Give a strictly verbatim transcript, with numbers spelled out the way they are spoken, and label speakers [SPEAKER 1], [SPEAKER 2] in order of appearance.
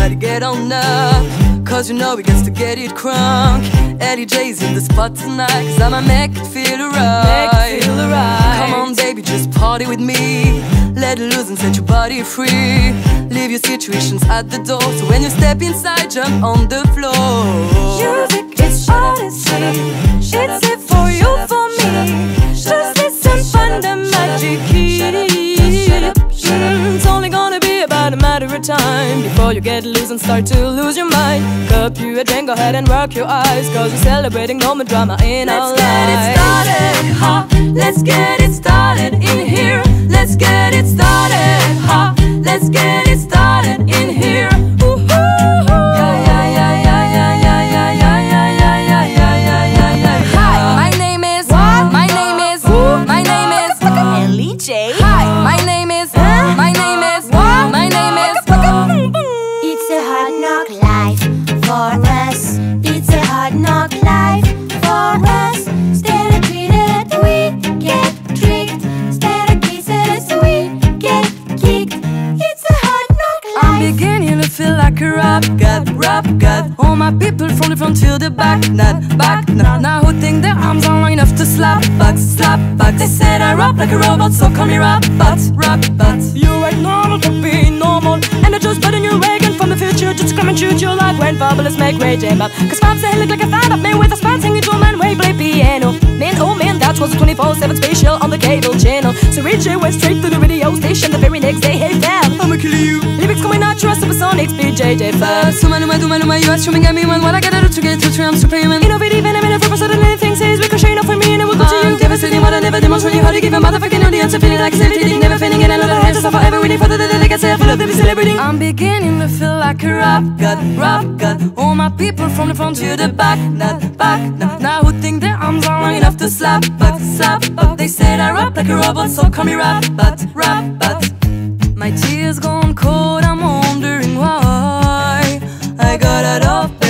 [SPEAKER 1] everybody get on up, cause you know we got to get it crunk. Eddie J's in the spot tonight, cause I'ma make it feel right. Make it feel right. Come on baby, just party with me. Let it loose and set your body free. Leave your situations at the door, so when you step inside, jump on the floor.
[SPEAKER 2] Music is odyssey, it's it for you, for me. Just listen, find the magic key. Mm, it's only gonna be about a matter of time before you get loose and start to lose your mind. Cup you a drink, go ahead and rock your eyes, cause we're celebrating no more drama in our lives. Let's get it started, ha. Let's get it started in here. Let's get it started, ha. Let's get it started in here. Ooh, yeah, yeah, yeah, yeah, yeah, yeah, yeah, yeah, yeah, yeah, yeah, yeah, yeah.
[SPEAKER 1] Hi, my name is what? My name is who? My name is
[SPEAKER 2] Ellie J.
[SPEAKER 1] Hi, my name is huh? My name is what? My name is
[SPEAKER 3] It's a hard knock life for us. It's a hard knock life for us. Instead of treated, we get tricked. Instead of kisses, we get kicked. It's a hard knock life.
[SPEAKER 1] I'm beginning to feel like a rap god, rap god. All my people from the front to the back, not back, not now who think their arms are long enough to slap back, slap back. They said I rap like a robot, so call me rap bot, rap bot.
[SPEAKER 2] You ain't normal to be normal, and I just put in your wagon from the future just to come and shoot you like when fabulous make rage aim up. Cause Pops they look like a fan of me with a span singing drum and way play piano. Man, oh man, that was a twenty-four seven spatial on the cable channel. So Ray J went straight to the radio station the very next day. Hey fam, I'ma kill you. Lyrics coming out, trust supersonics, B J J first.
[SPEAKER 1] So man, do man, do man, you are streaming at me, man. What I gotta do to get to three, I'm superhuman.
[SPEAKER 2] Innovative and I'm in a purpose of anything says ricochet enough for me and it will go to you.
[SPEAKER 1] Devastating, what I never demonstrate you how to give a motherfucking audience a feeling like celebrating, never failing, and another hand to suffer forever waiting for the day like I say I feel love to be celebrating. I'm beginning to feel like a rap god, rap god. All my people from the front to the back, not back, not now who think their arms are long enough to slap back, slap back. They said I rap like a robot, so call me rap bot, rap bot. My tears gone cold, I'm wondering why I got out of